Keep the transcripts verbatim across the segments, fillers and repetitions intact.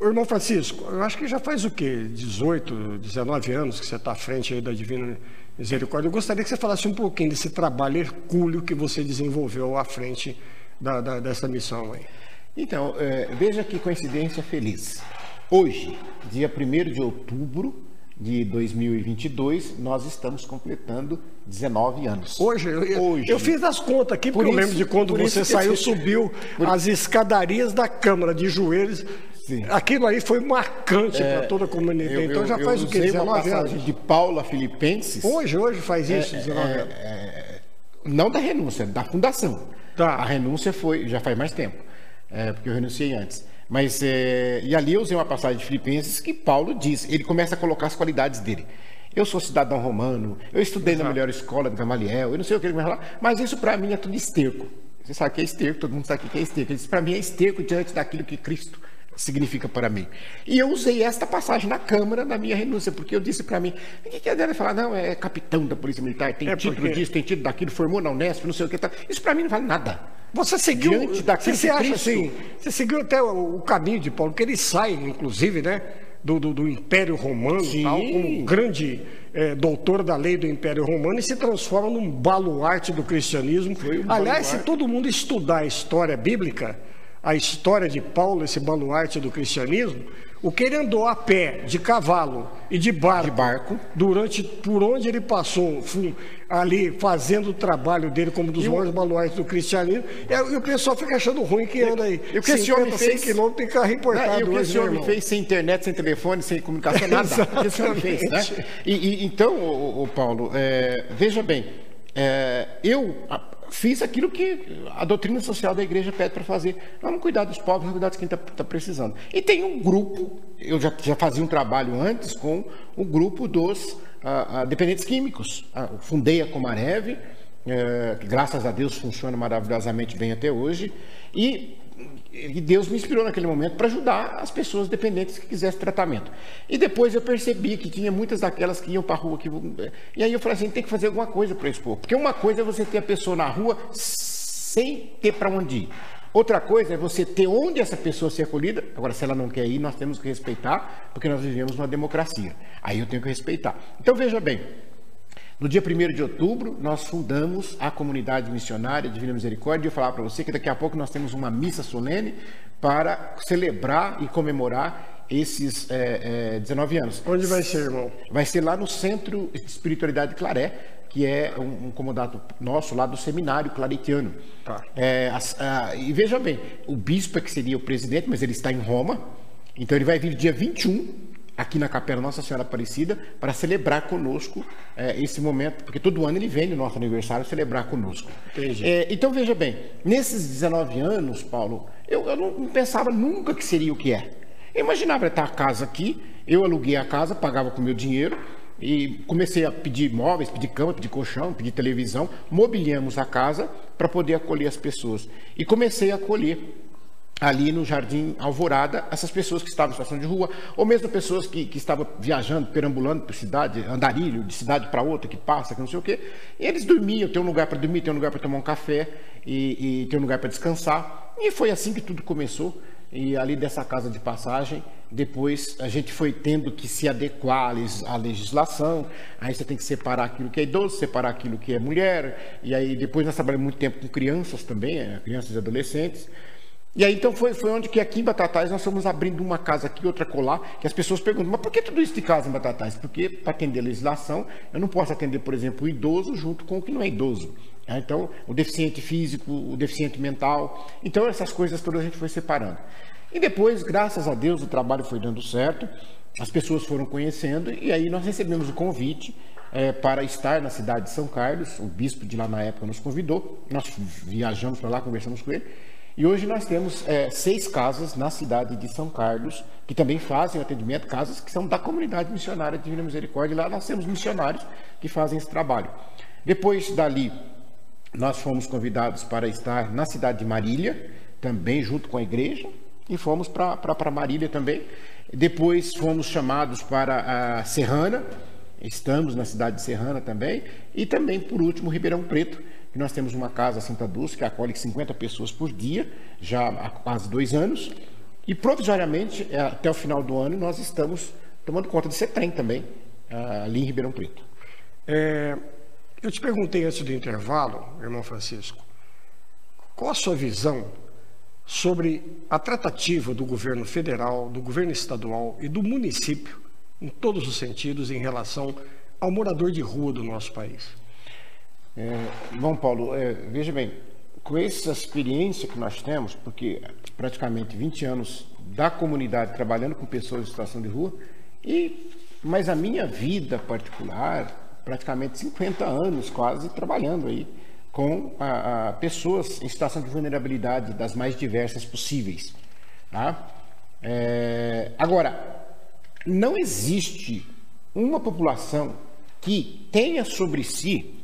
Ô, irmão Francisco, eu acho que já faz o quê? dezoito, dezenove anos que você está à frente aí da Divina Misericórdia. Eu gostaria que você falasse um pouquinho desse trabalho hercúleo que você desenvolveu à frente da, da, dessa missão aí. Então, é, veja que coincidência feliz. Hoje, dia primeiro de outubro de dois mil e vinte e dois, nós estamos completando dezenove anos. Hoje? Eu, Hoje. eu fiz as contas aqui, porque Por eu isso, lembro de quando você saiu, isso, subiu por... as escadarias da Câmara de joelhos. Sim. Aquilo aí foi marcante é, para toda a comunidade. Eu, então já eu, faz eu o quê? dezenove anos? De Paulo a Filipenses. Hoje, hoje faz isso, é, dezenove anos. É, é, não da renúncia, da fundação. Tá. A renúncia foi, já faz mais tempo, é, porque eu renunciei antes. Mas, é, e ali eu usei uma passagem de Filipenses que Paulo diz, ele começa a colocar as qualidades dele. Eu sou cidadão romano, eu estudei Exato. na melhor escola de Gamaliel, eu não sei o que ele vai falar, mas isso para mim é tudo esterco. Você sabe que é esterco, todo mundo sabe que é esterco. Ele diz, para mim é esterco diante daquilo que Cristo significa para mim. E eu usei esta passagem na Câmara na minha renúncia, porque eu disse para mim, o que quer dizer falar, não, é capitão da Polícia Militar, tem é título porque... disso, tem título daquilo, formou na Unesp, não sei o que, tá. Isso para mim não vale nada. Você seguiu, diante daquilo você que acha Cristo... assim, você seguiu até o, o caminho de Paulo, que ele sai, inclusive, né, do, do, do Império Romano, tal, como grande é, doutor da lei do Império Romano, e se transforma num baluarte do cristianismo. Um Aliás, baluarte. Se todo mundo estudar a história bíblica, a história de Paulo, esse baluarte do cristianismo, o que ele andou a pé, de cavalo e de barco, de barco. durante por onde ele passou, ali fazendo o trabalho dele como dos maiores baluartes do cristianismo, e o pessoal fica achando ruim que anda aí e o que esse homem fez quilômetros em carro importado. E o que esse homem fez sem internet, sem telefone, sem comunicação, nada. O que esse homem fez, né? E, e, então, o, o Paulo, é, veja bem, é, eu fiz aquilo que a doutrina social da igreja pede para fazer. Vamos cuidar dos pobres, vamos cuidar de quem está tá precisando. E tem um grupo, eu já, já fazia um trabalho antes com o grupo dos ah, ah, dependentes químicos. Ah, eu fundei a Comarev, eh, que graças a Deus funciona maravilhosamente bem até hoje, e, e Deus me inspirou naquele momento para ajudar as pessoas dependentes que quisessem tratamento. E depois eu percebi que tinha muitas daquelas que iam para a rua. Que... E aí eu falei assim, tem que fazer alguma coisa para esse povo. Porque uma coisa é você ter a pessoa na rua sem ter para onde ir. Outra coisa é você ter onde essa pessoa ser acolhida. Agora, se ela não quer ir, nós temos que respeitar, porque nós vivemos numa democracia. Aí eu tenho que respeitar. Então, veja bem, no dia primeiro de outubro, nós fundamos a comunidade missionária Divina Misericórdia. E eu falar para você que daqui a pouco nós temos uma missa solene para celebrar e comemorar esses é, é, dezenove anos. Onde vai ser, irmão? Vai ser lá no Centro de Espiritualidade Claré, que é um, um comodato nosso lá do Seminário Claretiano. Tá. É, a, a, e veja bem, o bispo é que seria o presidente, mas ele está em Roma, então ele vai vir dia vinte e um, aqui na Capela Nossa Senhora Aparecida, para celebrar conosco é, esse momento, porque todo ano ele vem no nosso aniversário celebrar conosco. É, então veja bem, nesses dezenove anos, Paulo, eu, eu não, não pensava nunca que seria o que é. Eu imaginava estar a casa aqui, eu aluguei a casa, pagava com o meu dinheiro, e comecei a pedir móveis, pedir cama, pedir colchão, pedir televisão, mobiliamos a casa para poder acolher as pessoas. E comecei a acolher ali no Jardim Alvorada essas pessoas que estavam em situação de rua, ou mesmo pessoas que, que estavam viajando, perambulando por cidade, andarilho, de cidade para outra, que passa, que não sei o quê. E eles dormiam, tem um lugar para dormir, tem um lugar para tomar um café, e, e tem um lugar para descansar. E foi assim que tudo começou. E ali dessa casa de passagem, depois a gente foi tendo que se adequar à legislação. Aí você tem que separar aquilo que é idoso, separar aquilo que é mulher. E aí depois nós trabalhamos muito tempo com crianças também, crianças e adolescentes. E aí então foi, foi onde que aqui em Batatais nós fomos abrindo uma casa aqui, outra colar, que as pessoas perguntam, mas por que tudo isso de casa em Batatais? Porque para atender a legislação, eu não posso atender, por exemplo, o idoso junto com o que não é idoso. Então, o deficiente físico, o deficiente mental. Então, essas coisas todas a gente foi separando. E depois, graças a Deus, o trabalho foi dando certo, as pessoas foram conhecendo, e aí nós recebemos o convite é, para estar na cidade de São Carlos. O bispo de lá na época nos convidou, nós viajamos para lá, conversamos com ele, e hoje nós temos é, seis casas na cidade de São Carlos, que também fazem o atendimento, casas que são da comunidade missionária de Divina Misericórdia, e lá nós temos missionários que fazem esse trabalho. Depois dali, nós fomos convidados para estar na cidade de Marília, também junto com a igreja, e fomos para Marília também. Depois fomos chamados para a Serrana, estamos na cidade de Serrana também, e também, por último, Ribeirão Preto, que nós temos uma casa Santa Dulce, que acolhe cinquenta pessoas por dia, já há quase dois anos, E provisoriamente, até o final do ano, nós estamos tomando conta de CETREM também, ali em Ribeirão Preto. É, eu te perguntei antes do intervalo, irmão Francisco, qual a sua visão sobre a tratativa do governo federal, do governo estadual e do município, em todos os sentidos, em relação ao morador de rua do nosso país? É, bom, Paulo, é, veja bem, com essa experiência que nós temos, porque praticamente vinte anos da comunidade trabalhando com pessoas em situação de rua, e, mas a minha vida particular, praticamente cinquenta anos quase trabalhando aí com a, a pessoas em situação de vulnerabilidade das mais diversas possíveis. Tá? É, agora, não existe uma população que tenha sobre si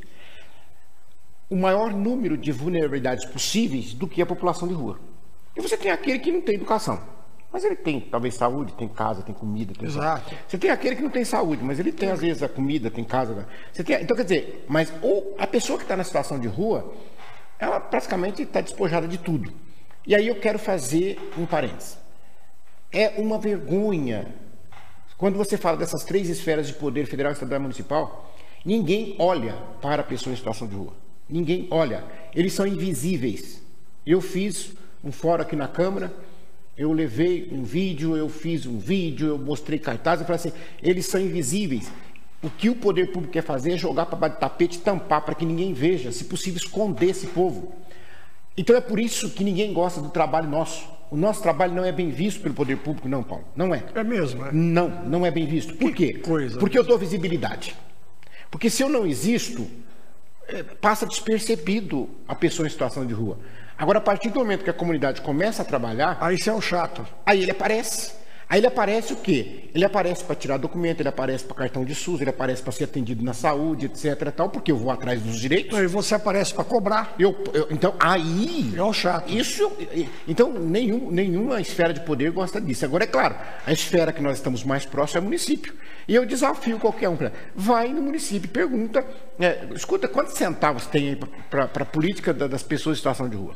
o maior número de vulnerabilidades possíveis do que a população de rua. E você tem aquele que não tem educação, mas ele tem talvez saúde, tem casa, tem comida. Tem Exato. Você tem aquele que não tem saúde, mas ele tem às vezes a comida, tem casa. Você tem... Então quer dizer, mas ou a pessoa que está na situação de rua, ela praticamente está despojada de tudo. E aí eu quero fazer um parênteses. É uma vergonha quando você fala dessas três esferas de poder, federal, estadual e municipal, ninguém olha para a pessoa em situação de rua. Ninguém olha. Eles são invisíveis. Eu fiz um fórum aqui na Câmara, eu levei um vídeo, eu fiz um vídeo, eu mostrei cartazes, eu falei assim, eles são invisíveis. O que o poder público quer fazer é jogar para baixo do tapete, tampar, para que ninguém veja, se possível esconder esse povo. Então é por isso que ninguém gosta do trabalho nosso. O nosso trabalho não é bem visto pelo poder público, não, Paulo. Não é. É mesmo, é? Não, não é bem visto. Por quê? Que coisa. Porque eu dou visibilidade. Porque se eu não existo, passa despercebido a pessoa em situação de rua. Agora, a partir do momento que a comunidade começa a trabalhar... Aí você é o chato. Aí ele aparece. Aí ele aparece o quê? Ele aparece para tirar documento, ele aparece para cartão de SUS, ele aparece para ser atendido na saúde, etc. Tal, porque eu vou atrás dos direitos. Aí você aparece para cobrar. Eu, eu, então, aí... É o chato. Isso, então, nenhum, nenhuma esfera de poder gosta disso. Agora, é claro, a esfera que nós estamos mais próximos é o município. E eu desafio qualquer um. Pra, vai no município e pergunta, é, escuta, quantos centavos tem aí para a política das pessoas em situação de rua?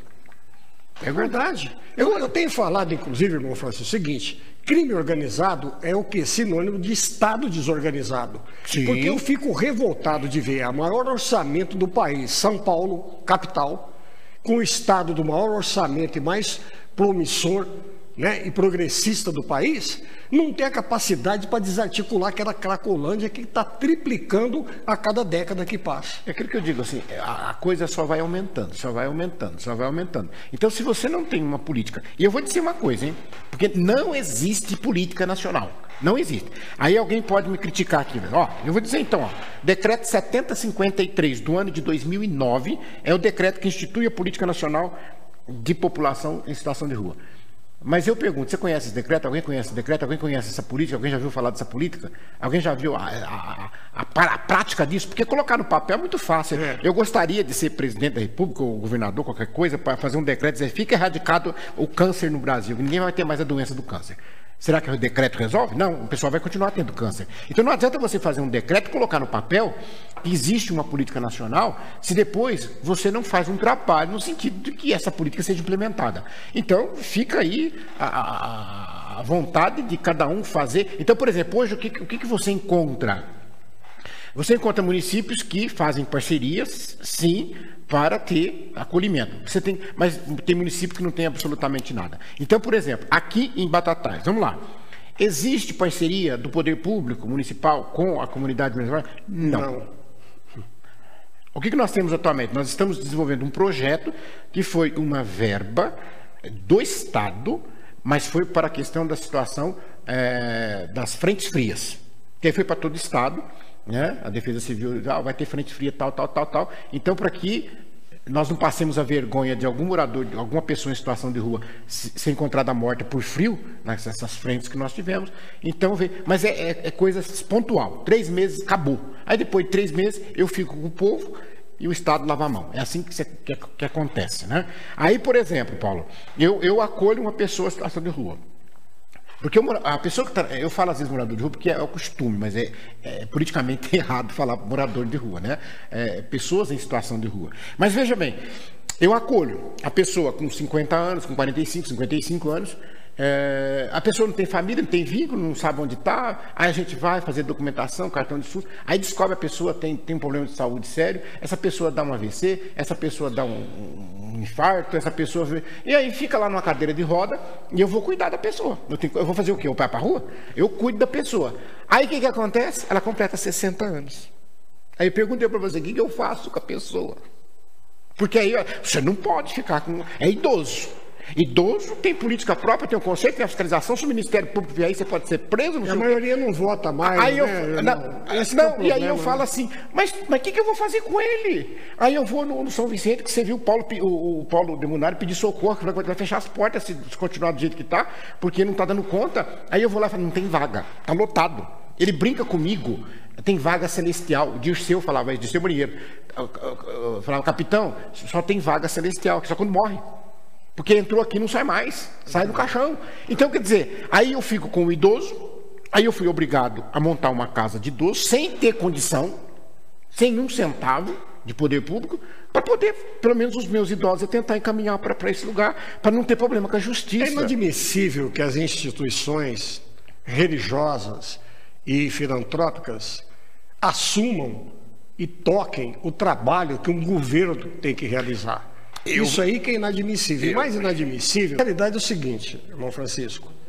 É verdade. Eu, eu tenho falado, inclusive, irmão Francisco, o seguinte: crime organizado é o que? Sinônimo de Estado desorganizado. Sim. Porque eu fico revoltado de ver a maior orçamento do país, São Paulo, capital, com o Estado do maior orçamento e mais promissor, né, e progressista do país, não tem a capacidade para desarticular aquela Cracolândia que está triplicando a cada década que passa. É aquilo que eu digo, assim, a, a coisa só vai aumentando, só vai aumentando, só vai aumentando. Então, se você não tem uma política... E eu vou dizer uma coisa, hein? Porque não existe política nacional. Não existe. Aí alguém pode me criticar aqui. Ó, eu vou dizer então, ó, decreto setenta cinquenta e três do ano de dois mil e nove é o decreto que institui a Política Nacional de População em Situação de Rua. Mas eu pergunto, você conhece esse decreto? Alguém conhece esse decreto? Alguém conhece essa política? Alguém já viu falar dessa política? Alguém já viu a, a, a, a prática disso? Porque colocar no papel é muito fácil. É. Eu gostaria de ser presidente da República ou governador, qualquer coisa, para fazer um decreto e dizer, fica erradicado o câncer no Brasil, ninguém vai ter mais a doença do câncer. Será que o decreto resolve? Não, o pessoal vai continuar tendo câncer. Então não adianta você fazer um decreto e colocar no papel que existe uma política nacional, se depois você não faz um trabalho no sentido de que essa política seja implementada. Então fica aí a, a, a vontade de cada um fazer. Então, por exemplo, hoje o que, o que você encontra? Você encontra municípios que fazem parcerias, sim, para ter acolhimento. Você tem, mas tem município que não tem absolutamente nada. Então, por exemplo, aqui em Batatais, vamos lá. Existe parceria do poder público municipal com a comunidade municipal? Não. não. O que, que nós temos atualmente? Nós estamos desenvolvendo um projeto que foi uma verba do Estado, mas foi para a questão da situação é, das frentes frias. Que aí foi para todo o Estado. Né? A Defesa Civil ah, vai ter frente fria, tal, tal, tal, tal. Então, para que nós não passemos a vergonha de algum morador, de alguma pessoa em situação de rua ser encontrada morta por frio, nessas frentes que nós tivemos, então, mas é, é, é coisa pontual. Três meses, acabou. Aí, depois de três meses, eu fico com o povo e o Estado lava a mão. É assim que, que, que acontece. Né? Aí, por exemplo, Paulo, eu, eu acolho uma pessoa em situação de rua. Porque eu, a pessoa que tá, eu falo às vezes morador de rua porque é o costume, mas é, é politicamente errado falar morador de rua, né? É, pessoas em situação de rua. Mas veja bem, eu acolho a pessoa com cinquenta anos, com quarenta e cinco, cinquenta e cinco anos, É, a pessoa não tem família, não tem vínculo, não sabe onde está, aí a gente vai fazer documentação, cartão de SUS, aí descobre a pessoa tem, tem um problema de saúde sério, essa pessoa dá um A V C, essa pessoa dá um, um infarto, essa pessoa... E aí fica lá numa cadeira de roda e eu vou cuidar da pessoa. Eu, tenho, eu vou fazer o quê? Eu vou para a rua? Eu cuido da pessoa. Aí o que, que acontece? Ela completa sessenta anos. Aí eu perguntei para você, o que, que eu faço com a pessoa? Porque aí você não pode ficar com... É idoso. Idoso tem política própria, tem um conceito, tem a fiscalização. Se o Ministério Público vier aí, você pode ser preso. Não a maioria não vota mais. Aí eu, né? não, Esse não, é o e aí eu problema, falo né? assim, mas o que, que eu vou fazer com ele? Aí eu vou no, no São Vicente, que você viu o Paulo, o, o Paulo Demunari pedir socorro, que vai fechar as portas se, se continuar do jeito que está, porque não está dando conta. Aí eu vou lá e falo, não tem vaga, está lotado. Ele brinca comigo, tem vaga celestial. O Dirceu falava, Dirceu Marinheiro, falava, capitão, só tem vaga celestial, que só quando morre. Porque entrou aqui e não sai mais, sai do caixão. Então, quer dizer, aí eu fico com o idoso, aí eu fui obrigado a montar uma casa de idoso, sem ter condição, sem um centavo de poder público, para poder, pelo menos os meus idosos, eu tentar encaminhar para esse lugar, para não ter problema com a justiça. É inadmissível que as instituições religiosas e filantrópicas assumam e toquem o trabalho que um governo tem que realizar. Eu... Isso aí que é inadmissível. Eu... Mais inadmissível, a realidade é o seguinte, irmão Francisco.